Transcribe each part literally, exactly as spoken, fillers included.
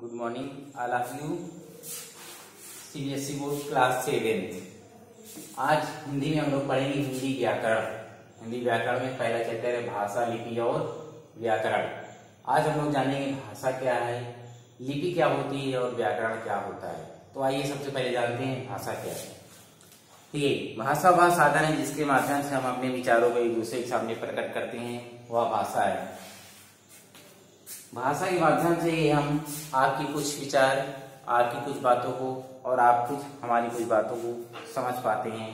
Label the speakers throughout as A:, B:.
A: Good morning all of you. CBSE board class seventh. आज हिंदी में हम लोग पढ़ेंगे हिंदी व्याकरण। हिंदी व्याकरण में पहला चैप्टर है भाषा, लिपि और व्याकरण। आज हम लोग जानेंगे भाषा क्या है, लिपि क्या होती है और व्याकरण क्या होता है। तो आइए सबसे पहले जानते हैं भाषा क्या है। ठीक है, भाषा वह साधन है जिसके माध्यम से हम अपने विचारों को एक दूसरे के सामने प्रकट करते हैं, वह भाषा है। भाषा के माध्यम से ही हम आपकी कुछ विचार, आपकी कुछ बातों को और आप कुछ हमारी कुछ बातों को समझ पाते हैं।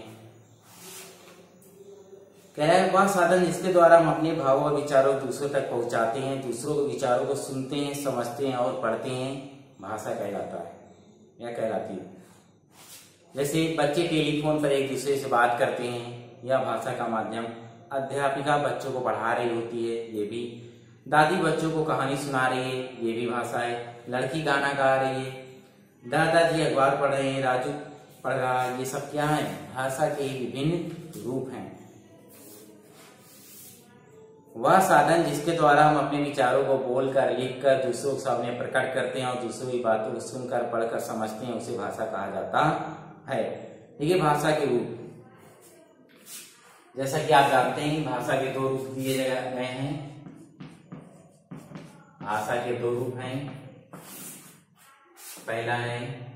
A: कह रहा है वह साधन जिसके द्वारा हम अपने भावों और विचारों को दूसरों तक पहुंचाते हैं, दूसरों के विचारों को सुनते हैं, समझते हैं और पढ़ते हैं, भाषा कहलाता है या कहलाती है। जैसे बच्चे टेलीफोन पर एक दूसरे से बात करते हैं, यह भाषा का माध्यम। अध्यापिका बच्चों को पढ़ा रही होती है, ये भी। दादी बच्चों को कहानी सुना रही है, ये भी भाषा है। लड़की गाना गा रही है, दादाजी अखबार पढ़ रहे हैं, राजू पढ़ रहा है, ये सब क्या है? भाषा के विभिन्न रूप हैं। वह साधन जिसके द्वारा हम अपने विचारों को बोलकर, लिखकर दूसरों के सामने प्रकट करते हैं और दूसरों की बातों को सुनकर, पढ़कर समझते हैं, उसे भाषा कहा जाता है। देखिए भाषा के रूप, जैसा कि आप जानते हैं भाषा के दो रूप दिए गए हैं। भाषा के दो रूप हैं। पहला है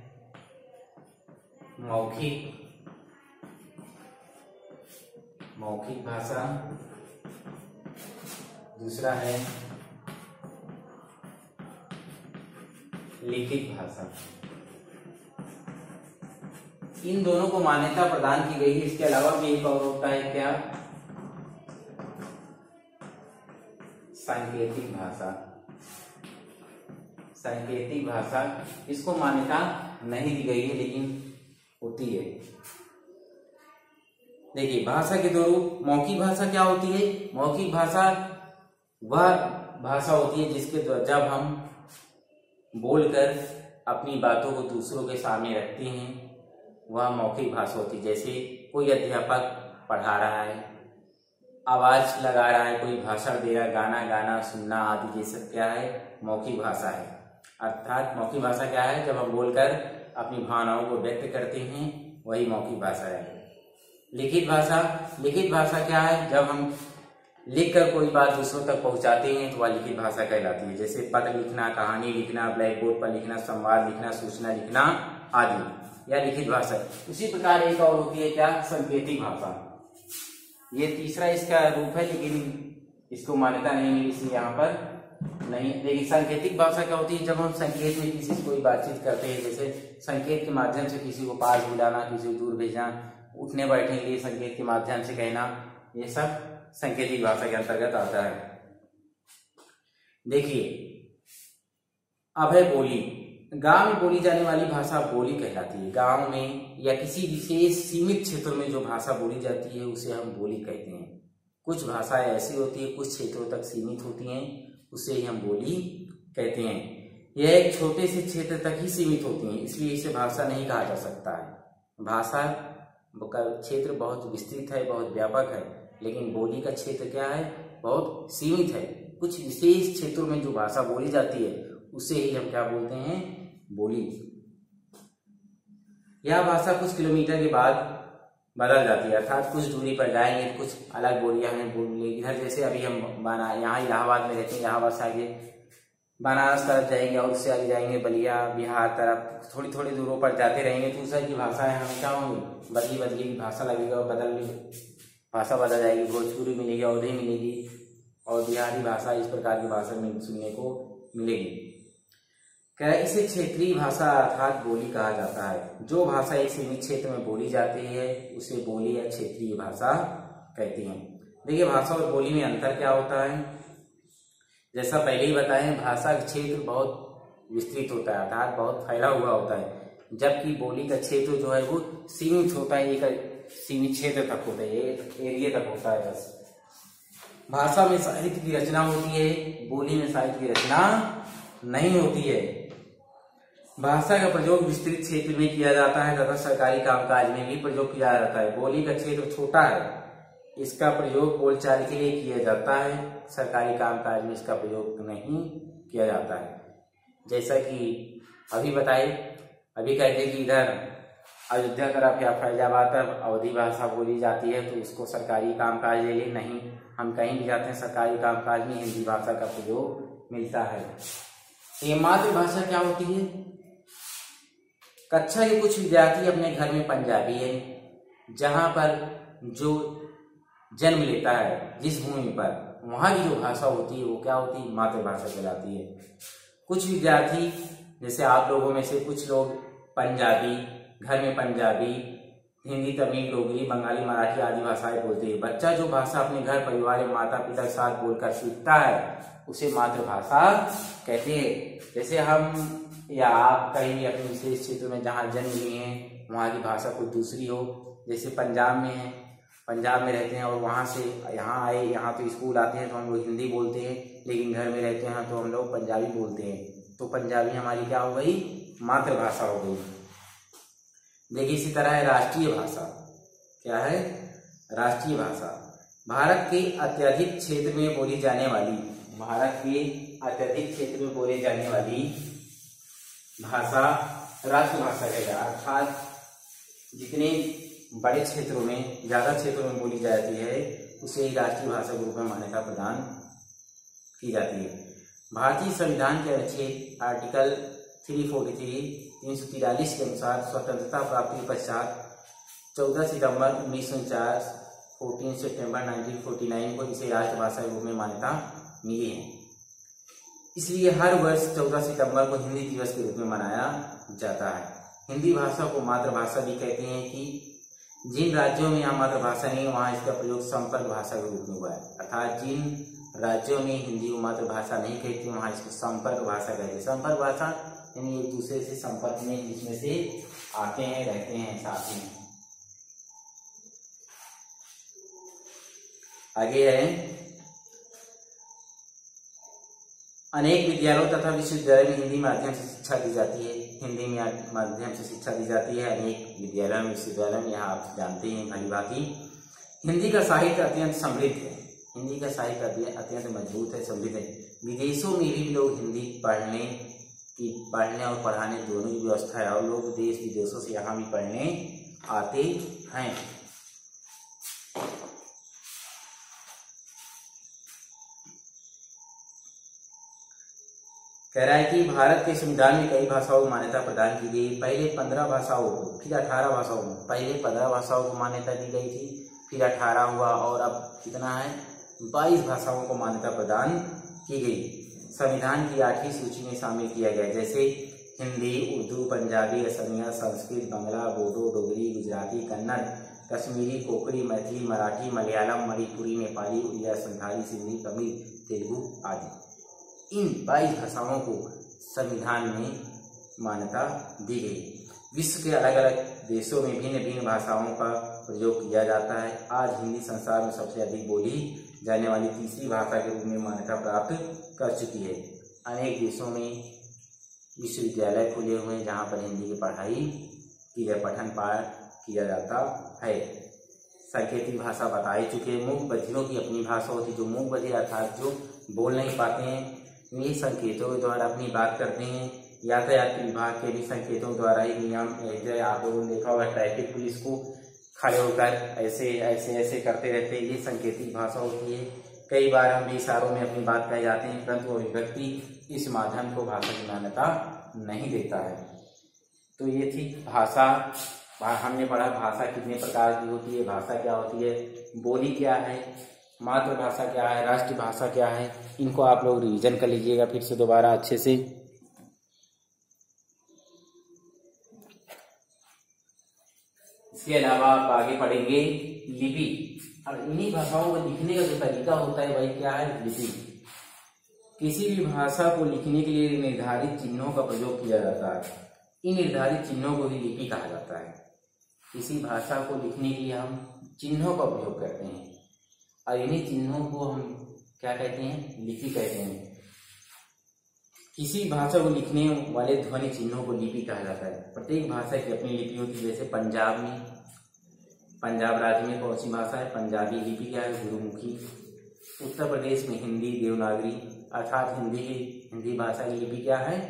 A: मौखिक मौखिक भाषा, दूसरा है लिखित भाषा। इन दोनों को मान्यता प्रदान की गई है। इसके अलावा भी एक और होता है क्या? सांकेतिक भाषा। सांकेतिक भाषा, इसको मान्यता नहीं दी गई है लेकिन होती है। देखिए भाषा के दो रूप। मौखिक भाषा क्या होती है? मौखिक भाषा वह भाषा होती है जिसके जब हम बोलकर अपनी बातों को दूसरों के सामने रखते हैं, वह मौखिक भाषा होती है। जैसे कोई अध्यापक पढ़ा रहा है, आवाज लगा रहा है, कोई भाषण दे रहा है, गाना गाना, सुनना आदि, ये सब क्या है? मौखिक भाषा है। अर्थात मौखिक भाषा क्या है? जब हम बोलकर अपनी भावनाओं को व्यक्त करते हैं, वही मौखिक भाषा है। लिखित भाषा, लिखित भाषा क्या है? जब हम लिखकर कोई बात दूसरों तक पहुंचाते हैं तो वह लिखित भाषा कहलाती है। जैसे पत्र लिखना, कहानी लिखना, ब्लैक बोर्ड पर लिखना, संवाद लिखना, सूचना लिखना आदि, या लिखित भाषा। उसी प्रकार एक और होती है क्या? सांकेतिक भाषा। ये तीसरा इसका रूप है लेकिन इसको मान्यता नहीं मिली, इसलिए यहाँ पर नहीं। लेकिन सांकेतिक भाषा क्या होती है? जब हम संकेत में किसी से कोई बातचीत करते हैं, जैसे संकेत के माध्यम से किसी को पास बुलाना, किसी को दूर भेजना, उठने बैठने के लिए संकेत के माध्यम से कहना, ये सब सांकेतिक भाषा के अंतर्गत आता है। देखिए अब है बोली। गांव में बोली जाने वाली भाषा बोली कहलाती है। गांव में या किसी विशेष सीमित क्षेत्र में जो भाषा बोली जाती है उसे हम बोली कहते हैं। कुछ भाषाएं ऐसी होती है, कुछ क्षेत्रों तक सीमित होती हैं, उसे ही हम बोली कहते हैं। यह एक छोटे से क्षेत्र तक ही सीमित होती हैं, इसलिए इसे भाषा नहीं कहा जा सकता है। भाषा का क्षेत्र बहुत विस्तृत है, बहुत व्यापक है, लेकिन बोली का क्षेत्र क्या है? बहुत सीमित है। कुछ विशेष क्षेत्रों में जो भाषा बोली जाती है उसे ही हम क्या बोलते हैं? बोली। यह भाषा कुछ किलोमीटर के बाद बदल जाती है, अर्थात कुछ दूरी पर जाएंगे कुछ अलग बोलियां हमें बोलेंगे। इधर जैसे अभी हम बना यहाँ इलाहाबाद में रहते हैं, इलाहाबाद से आगे बनारस तरफ जाएंगे और उससे आगे जाएंगे बलिया, बिहार तरफ, थोड़ी थोड़ी दूरों पर जाते रहेंगे तो उस की भाषा है हमें क्या होंगी? बदली बदली की भाषा लगेगा और बदल भाषा बदल जाएगी। भोजपुरी मिलेगी, अवधी मिलेगी और बिहारी भाषा, इस प्रकार की भाषा में सुनने को मिलेगी। क्या इसे क्षेत्रीय भाषा अर्थात बोली कहा जाता है। जो भाषा एक सीमित क्षेत्र में बोली जाती है उसे बोली या क्षेत्रीय भाषा कहती हैं। देखिए भाषा और बोली में अंतर क्या होता है? जैसा पहले ही बताएं, भाषा का क्षेत्र बहुत विस्तृत होता है, अर्थात बहुत फैला हुआ होता है, जबकि बोली का क्षेत्र जो है वो सीमित होता है, एक सीमित क्षेत्र तक होता है, एक एरिया तक होता है बस। भाषा में साहित्य की रचना होती है, बोली में साहित्य की रचना नहीं होती है। भाषा का प्रयोग विस्तृत क्षेत्र में किया जाता है तथा सरकारी कामकाज में भी प्रयोग किया जाता है। बोली का क्षेत्र छोटा है, इसका प्रयोग बोलचाल के लिए किया जाता है, सरकारी कामकाज में इसका प्रयोग नहीं किया जाता है। जैसा कि अभी बताए, अभी कहते कि इधर अयोध्या तरफ या फैजाबाद तरफ अवधी भाषा बोली जाती है तो उसको सरकारी कामकाज ले ले, नहीं, हम कहीं भी जाते हैं सरकारी कामकाज में हिंदी भाषा का प्रयोग मिलता है। तो ये मातृभाषा क्या होती है? कक्षा के कुछ विद्यार्थी अपने घर में पंजाबी है, जहाँ पर जो जन्म लेता है जिस भूमि पर, वहाँ की जो भाषा होती है वो क्या होती है? मातृभाषा कहलाती है। कुछ विद्यार्थी जैसे आप लोगों में से कुछ लोग पंजाबी, घर में पंजाबी, हिंदी, तमिल, डोगरी, बंगाली, मराठी आदि भाषाएं बोलते हैं। बच्चा जो भाषा अपने घर परिवार या माता पिता के साथ बोलकर सीखता है उसे मातृभाषा कहते हैं। जैसे हम या आप कहीं भी अपने विशेष क्षेत्र में जहाँ जन्म लिए हैं वहाँ की भाषा कोई दूसरी हो, जैसे पंजाब में है, पंजाब में रहते हैं और वहाँ से यहाँ आए, यहाँ तो स्कूल आते हैं तो हम लोग हिंदी बोलते हैं, लेकिन घर में रहते हैं तो हम लोग पंजाबी बोलते हैं। तो पंजाबी हमारी क्या हो गई? मातृभाषा हो गई। देखिए इसी तरह है राष्ट्रीय भाषा। क्या है? राष्ट्रीय भाषा भारत के अत्यधिक क्षेत्र में बोली जाने वाली, भारत के अत्यधिक क्षेत्र में बोले जाने वाली भाषा राष्ट्रभाषा है। अर्थात जितने बड़े क्षेत्रों में, ज्यादा क्षेत्रों में बोली जाती है उसे राष्ट्रीय भाषा के रूप में मान्यता प्रदान की जाती है। भारतीय संविधान के अनुच्छेद आर्टिकल तीन सौ तैंतालीस तीन सौ तिरालीस के अनुसार स्वतंत्रता प्राप्ति के पश्चात चौदह सितंबर उन्नीस सौ उनचास चौदह सितंबर उन्नीस सौ उनचास को इसे राष्ट्रभाषा के रूप में मान्यता मिली है। इसलिए हर वर्ष चौदह सितंबर को हिंदी दिवस के रूप में मनाया जाता है। हिंदी भाषा को मातृभाषा भी कहते हैं कि जिन राज्यों में यहाँ मातृभाषा नहीं है वहाँ इसका प्रयोग संपर्क भाषा के रूप में हुआ है। अर्थात जिन राज्यों में हिंदी को मातृभाषा नहीं कहती वहाँ इसको संपर्क भाषा कहते हैं। संपर्क भाषा यानी एक दूसरे से संपर्क में जिसमें से आते हैं, रहते हैं साथ में। आगे है अनेक विद्यालयों तथा विश्वविद्यालय में हिंदी माध्यम से शिक्षा दी जाती है। हिंदी में माध्यम से शिक्षा दी जाती है अनेक विद्यालयों में, विश्वविद्यालय में। यहाँ आप जानते हैं भली भांति हिंदी का साहित्य अत्यंत समृद्ध है। हिंदी का साहित्य अत्यंत मजबूत है, समृद्ध है। विदेशों में भी लोग हिंदी पढ़ने की पढ़ने और पढ़ाने दोनों की व्यवस्था है और लोग देश विदेशों से यहाँ भी पढ़ने आते हैं। कह रहा है कि भारत के संविधान में कई भाषाओं को मान्यता प्रदान की गई। पहले पंद्रह भाषाओं को, फिर अठारह भाषाओं को, पहले पंद्रह भाषाओं को मान्यता दी गई थी, फिर अठारह हुआ और अब कितना है? बाईस भाषाओं को मान्यता प्रदान की गई। संविधान की आठवीं सूची में शामिल किया गया, जैसे हिंदी, उर्दू, पंजाबी, असमिया, संस्कृत, बंगला, बोडो, डोगरी, गुजराती, कन्नड़, कश्मीरी, कोंकणी, मैथिली, मराठी, मलयालम, मणिपुरी, नेपाली, उड़िया, संथाली, सिंधी, तमिल, तेलुगु आदि। इन बाईस भाषाओं को संविधान में मान्यता दी गई। विश्व के अलग अलग देशों में भिन्न भिन्न भाषाओं का प्रयोग किया जाता है। आज हिंदी संसार में सबसे अधिक बोली जाने वाली तीसरी भाषा के रूप में मान्यता प्राप्त कर चुकी है। अनेक देशों में विश्वविद्यालय खुले हुए हैं जहाँ पर हिंदी की पढ़ाई की जाए, पठन पाठ किया जाता है। सांकेतिक भाषा बता ही चुके हैं। मूक बधिरों की अपनी भाषा होती है। जो मूक बधिर अर्थात जो बोल नहीं पाते हैं ये संकेतों के द्वारा अपनी बात करते हैं। यातायात विभाग के भी संकेतों द्वारा ही नियम, आप लोगों ने देखा होगा ट्रैफिक पुलिस को खड़े होकर ऐसे ऐसे ऐसे करते रहते हैं, ये सांकेतिक भाषा होती है। कई बार हम भी इशारों में अपनी बात कह जाते हैं परंतु अभिव्यक्ति इस माध्यम को भाषा की मान्यता नहीं देता है। तो ये थी भाषा। हमने पढ़ा भाषा कितने प्रकार की होती है, भाषा क्या होती है, बोली क्या है, मातृभाषा क्या है, राष्ट्रभाषा क्या है। इनको आप लोग रिवीजन कर लीजिएगा फिर से दोबारा अच्छे से। इसके अलावा आप आगे पढ़ेंगे लिपि। और इन्हीं भाषाओं को लिखने का जो तरीका होता है वही क्या है? लिपि। किसी भी भाषा को लिखने के लिए निर्धारित चिन्हों का प्रयोग किया जाता है। इन निर्धारित चिन्हों को ही लिपि कहा जाता है। किसी भाषा को लिखने के लिए हम चिन्हों का प्रयोग करते हैं और इन्हीं चिन्हों को हम क्या कहते हैं? लिपि कहते हैं। किसी भाषा को लिखने वाले ध्वनि चिन्हों को लिपि कहा जाता है। प्रत्येक भाषा की अपनी लिपि होती है। जैसे पंजाब में, पंजाब राज्य में कौन सी भाषा है? पंजाबी। लिपि क्या है? गुरुमुखी। उत्तर प्रदेश में हिंदी देवनागरी, अर्थात हिंदी की हिंदी भाषा की लिपि क्या है?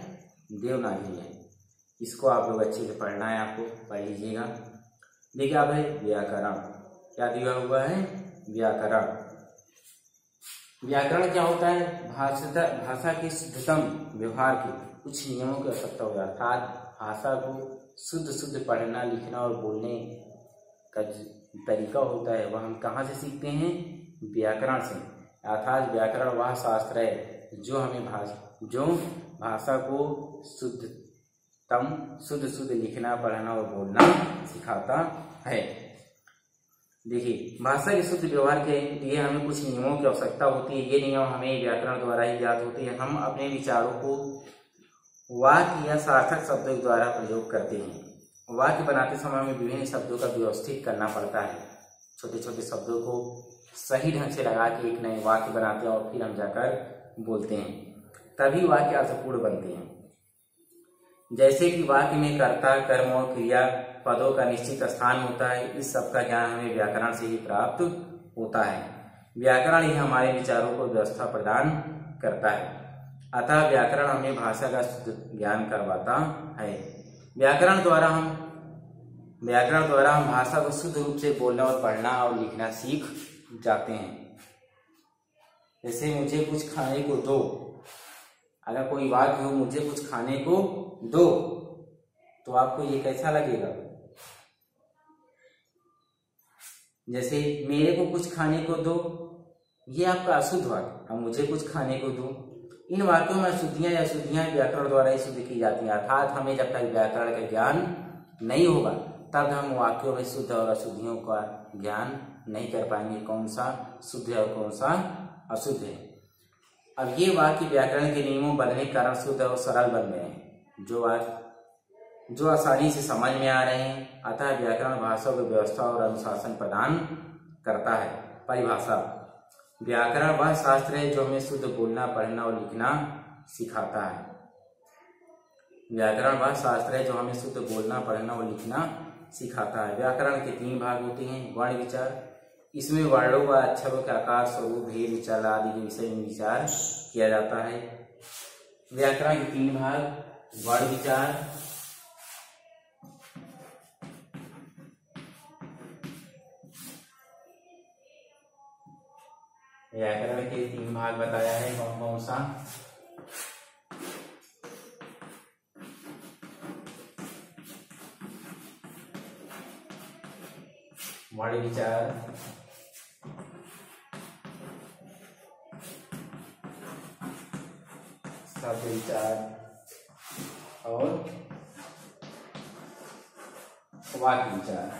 A: देवनागरी है। इसको आप लोग अच्छे से पढ़ना है, आपको पढ़ लीजिएगा। देखिए अब है व्याकरण। क्या दिया हुआ है? व्याकरण। व्याकरण क्या होता है? भाषा भाषा के शुद्धतम व्यवहार के कुछ नियमों की आवश्यकता होता है, अर्थात भाषा को शुद्ध शुद्ध पढ़ना, लिखना और बोलने का तरीका होता है वह हम कहाँ से सीखते हैं? व्याकरण से। अर्थात व्याकरण वह शास्त्र है जो हमें भाषा जो भाषा को शुद्धतम शुद्ध शुद्ध लिखना, पढ़ना और बोलना सिखाता है। देखिए भाषा के शुद्ध व्यवहार के लिए हमें कुछ नियमों की आवश्यकता होती है। ये नियम हमें व्याकरण द्वारा ही ज्ञात होते हैं। हम अपने विचारों को वाक्य या सार्थक शब्दों द्वारा प्रयोग करते हैं। वाक्य बनाते समय हमें विभिन्न शब्दों का व्यवस्थित करना पड़ता है। छोटे छोटे शब्दों को सही ढंग से लगा के एक नए वाक्य बनाते हैं और फिर हम जाकर बोलते हैं, तभी वाक्य अर्थपूर्ण बनते हैं। जैसे कि वाक्य में कर्ता, कर्म और क्रिया पदों का निश्चित स्थान होता है, इस सब का ज्ञान हमें व्याकरण से ही प्राप्त होता है। व्याकरण ही हमारे विचारों को व्यवस्था प्रदान करता है। अतः व्याकरण हमें भाषा का शुद्ध ज्ञान करवाता है। व्याकरण द्वारा हम व्याकरण द्वारा हम भाषा को शुद्ध रूप से बोलना और पढ़ना और लिखना सीख जाते हैं। जैसे मुझे कुछ खाने को दो, अगर कोई वाक्य हो मुझे कुछ खाने को दो, तो आपको ये कैसा लगेगा? जैसे मेरे को कुछ खाने को दो, ये आपका अशुद्ध वाक्य। अब मुझे कुछ खाने को दो, इन वाक्यों में अशुद्धियां या शुद्धियां व्याकरण द्वारा ही शुद्ध की जाती हैं। अर्थात हमें जब तक व्याकरण का ज्ञान नहीं होगा तब हम वाक्यों में शुद्ध और अशुद्धियों का ज्ञान नहीं कर पाएंगे, कौन सा शुद्ध है और कौन सा अशुद्ध है। अब ये वाक्य व्याकरण के नियमों बनने के कारण शुद्ध और सरल बन गए हैं, जो वाक्य जो आसानी से समझ में आ रहे हैं। अतः व्याकरण भाषा को व्यवस्था और अनुशासन प्रदान करता है। परिभाषा। व्याकरण वह शास्त्र है जो हमें शुद्ध बोलना, पढ़ना और लिखना सिखाता है। व्याकरण वह शास्त्र है जो हमें शुद्ध बोलना, पढ़ना और लिखना सिखाता है। व्याकरण के तीन भाग होते हैं। वर्ण विचार, इसमें वर्णों व अक्षरों के आकार, स्वरूप, भेद, विचार आदि के विषय में विचार किया जाता है। व्याकरण के तीन भाग। वर्ण विचार, व्याकरण के तीन भाग बताया है। कौन कौन सा? वर्ण विचार, शब्द विचार और वाक्य विचार।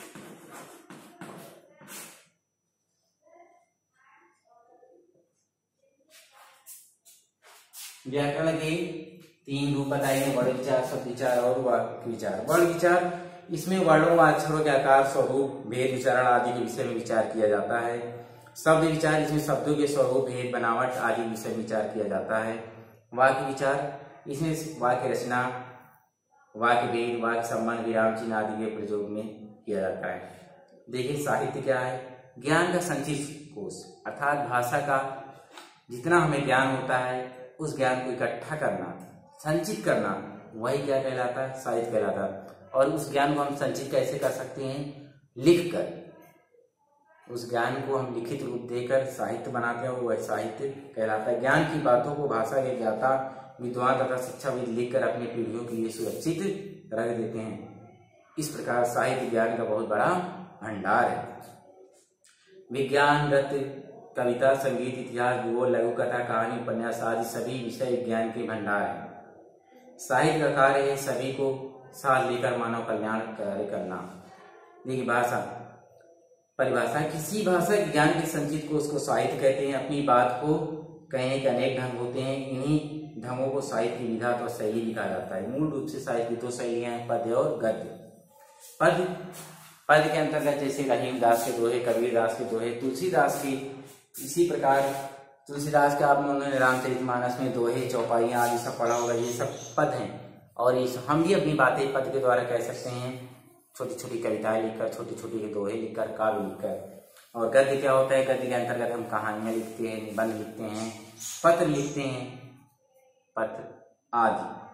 A: व्याकरण के तीन रूप बताए हैं। वर्ण विचार, शब्द विचार और वाक्य विचार। वर्ण विचार, इसमें वर्णों व अक्षरों के आकार, स्वरूप, भेद, उच्चारण आदि के विषय में विचार किया जाता है। शब्द विचार, इसमें शब्दों के स्वरूप, भेद, बनावट आदि के विषय में विचार किया जाता है। वाक्य विचार, इसमें वाक्य रचना, वाक्य भेद, वाक्य संबंध, विराम चिन्ह आदि के प्रयोग में किया जाता है। देखिए साहित्य क्या है? ज्ञान का संचित कोश, अर्थात भाषा का जितना हमें ज्ञान होता है उस ज्ञान को इकट्ठा करना, संचित करना, वही क्या कहलाता है? साहित्य कहलाता है। और उस ज्ञान को हम संचित कैसे कर सकते हैं? लिखकर। उस ज्ञान को हम लिखित रूप देकर साहित्य बनाते हैं, वह साहित्य कहलाता है। ज्ञान की बातों को भाषा के ज्ञाता, विद्वान तथा शिक्षाविद लिखकर अपनी पीढ़ियों के लिए सुरक्षित रख देते हैं। इस प्रकार साहित्य ज्ञान का बहुत बड़ा भंडार है। विज्ञान, नृत्य, कविता, संगीत, इतिहास, भूगोल, लघु कथा, कहानी, उपन्यास आदि सभी विषय ज्ञान के भंडार हैं। साहित्य का कार्य है सभी को साथ लेकर मानव कल्याण कार्य करना। देखिए भाषा, परिभाषा, किसी भाषा के ज्ञान के संचित को उसको साहित्य कहते हैं। अपनी बात को कहने के अनेक ढंग होते हैं, इन्हीं ढंगों को साहित्य की विधा और शैली लिखा जाता है। मूल रूप से साहित्य की दो शैलियां हैं, पद्य और गद्य। पद्य पद्य के अंतर्गत जैसे रहीमदास के दोहे, कबीरदास के दोहे, तुलसीदास की, इसी प्रकार तुलसीदास के आपने उन्होंने रामचरितमानस में दोहे, चौपाइयां आदि सब पढ़ा होगा, ये सब पद हैं। और ये हम भी अपनी बातें पद के द्वारा कह सकते हैं, छोटी छोटी कविताएं लिखकर, छोटी छोटी दोहे लिखकर, काव्य लिखकर। और गद्य क्या होता है? गद्य के अंतर्गत हम कहानियां लिखते हैं, निबंध लिखते हैं, पत्र लिखते हैं, पत्र आदि।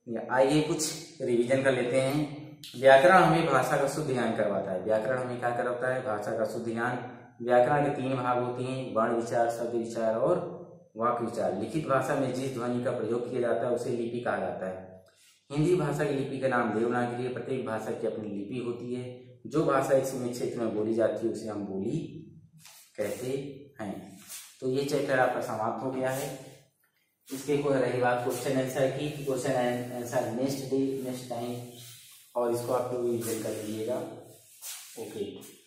A: आइए कुछ रिवीजन कर लेते हैं। व्याकरण हमें भाषा का शुद्ध ज्ञान करवाता है। व्याकरण हमें क्या करवाता है? भाषा का शुद्ध ज्ञान। व्याकरण के तीन भाग होते हैं, वर्ण विचार, शब्द विचार और वाक्य विचार। लिखित भाषा में जिस ध्वनि का प्रयोग किया जाता है उसे लिपि कहा जाता है। हिंदी भाषा की लिपि का नाम देवनागरी है। प्रत्येक भाषा की अपनी लिपि होती है। जो भाषा एक सीमित क्षेत्र में बोली जाती है उसे हम बोली कहते हैं। तो ये चैप्टर आपका समाप्त हो गया है। इसके कोई रही बात क्वेश्चन आंसर की, question answer next day next time, और इसको आप लोग रिवीजन कर लीजिएगा। ओके।